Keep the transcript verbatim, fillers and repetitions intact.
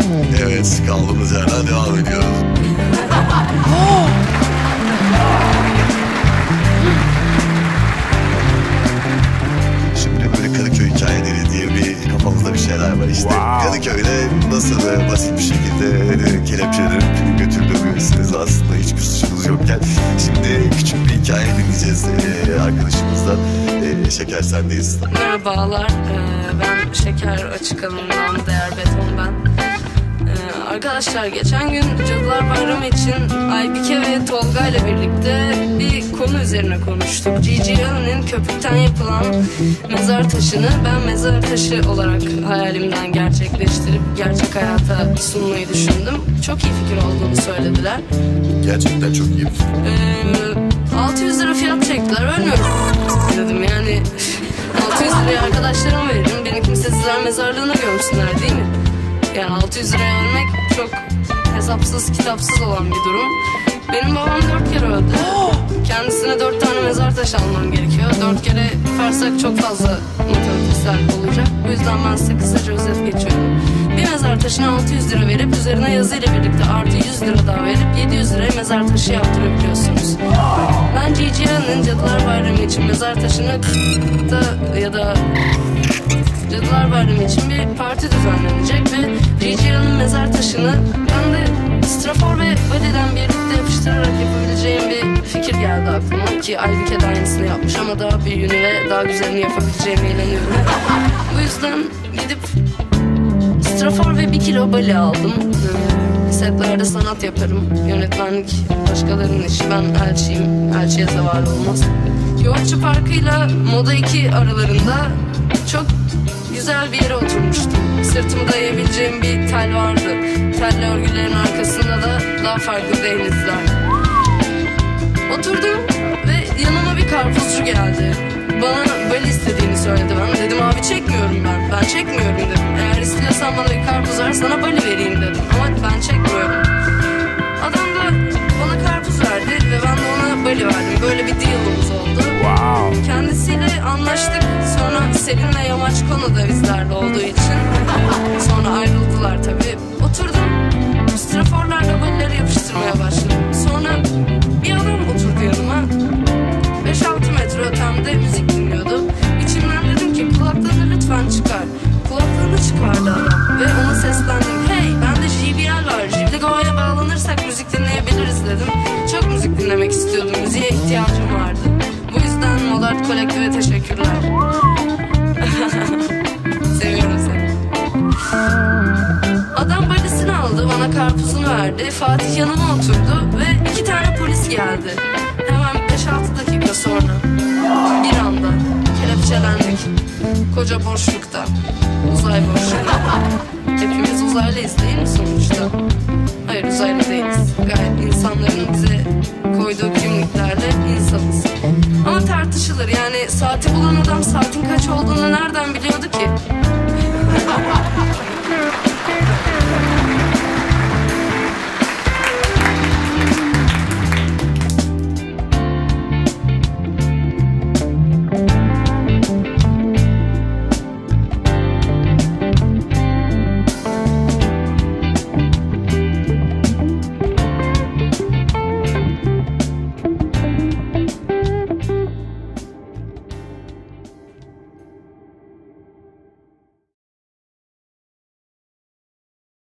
Evet, kaldığımız yerden devam ediyoruz. Şimdi böyle Kadıköy hikayeleri diye bir kafamızda bir şeyler var işte. Wow. Kadıköy'de nasıl da basit bir şekilde e, kelepçelenip götürülüyorsunuz aslında hiçbir suçunuz yokken. Şimdi küçük bir hikaye dinleyeceğiz e, arkadaşımızdan. E, Şeker, sendeyiz. Merhabalar, ee, ben Şeker Açık Alın'dan Değer Beton ben. Ee, arkadaşlar geçen gün Cadılar Bayramı için Aybike ve Tolga ile birlikte bir konu üzerine konuştuk. Gigi Allen'in köpükten yapılan mezar taşını ben mezar taşı olarak hayalimden gerçekleştirip gerçek hayata sunmayı düşündüm. Çok iyi fikir olduğunu söylediler. Gerçekten çok iyi bir fikir. Ee, altı yüz lira fiyat çektiler, ölmüyorum dedim yani. altı yüz liraya arkadaşlarıma veririm, beni kimsesizler mezarlığına gömsünler değil mi? Yani altı yüz liraya ölmek çok hesapsız kitapsız olan bir durum. Benim babam dört kere öldü. Kendisine dört tane mezar taşı almam gerekiyor. Dört kere yaparsak çok fazla matematiksel olacak. Bu yüzden ben size kısaca özet geçiyorum. Bir mezar taşına altı yüz lira verip üzerine yazıyla birlikte artı yüz lira daha verip yedi yüz liraya mezar taşı yaptırabiliyorsunuz. Ben Gigi Allen'in Cadılar Bayramı için mezar taşını da ya da Cadılar Bayramı için bir parti düzenlenecek ve Gigi Allen'in mezar taşını ben de strafor ve body'den birlikte yapıştırarak yapabileceğim bir fikir geldi aklıma ki Aybike de aynısını yapmış ama daha büyüğünü ve daha güzelini yapabileceğime inanıyorum. Bu yüzden gidip strafor ve bir kilo bali aldım. Setlerde sanat yaparım. Yönetmenlik başkalarının işi. Ben elçiyim. Elçiye zeval olmaz. Yoğurtçu Parkı'yla Moda iki aralarında çok güzel bir yere oturmuştum. Sırtımı dayayabileceğim bir tel vardı. Telli örgülerin arkasında da daha farklı denizler. Oturdum ve yanıma bir karpuzcu geldi. Bana bali istediğini söyledi. Ben dedim abi çekmiyorum ben. Ben çekmiyorum dedim. Eğer istiyorsan bana bir karpuz ver, sana bali vereyim dedim. Ama ben çekmiyorum. Adam da bana karpuz verdi ve ben de ona bali verdim. Böyle bir deal'ımız oldu. Wow. Kendisiyle anlaştık. Sonra Selin ve Yamaç konuda bizlerle olduğu için. Sonra ayrıldılar tabii. Oturdum. Straforlarla balileri yapıştırmaya başladım. Sonra bir adam oturdu yanıma. beş altı metre ötemde müzik dinliyordu. İçimden dedim ki kulaklığını lütfen çıkar. Kulaklığını çıkardı adam ve ona seslendim. Hey, bende J B L var. J B L'ye bağlanırsak müzik dinleyebiliriz dedim. Çok müzik dinlemek istiyordum. Müziğe ihtiyacım vardı. Bu yüzden Modart Kolektif'e teşekkürler. Seviyorum seni. Adam balisini aldı, bana karpuzunu verdi. Fatih yanıma oturdu ve iki tane polis geldi. Hemen beş altı dakika sonra bir anda kelepçelendik. Koca boşlukta, uzay boşluğunda. Hepimiz uzaylıyız değil mi sonuçta? Hayır, uzaylı değiliz. Gayet insanların bize koyduğu kimliklerle insanız. Ama tartışılır yani, saati bulan adam saatin kaç olduğunu nereden biliyordu ki?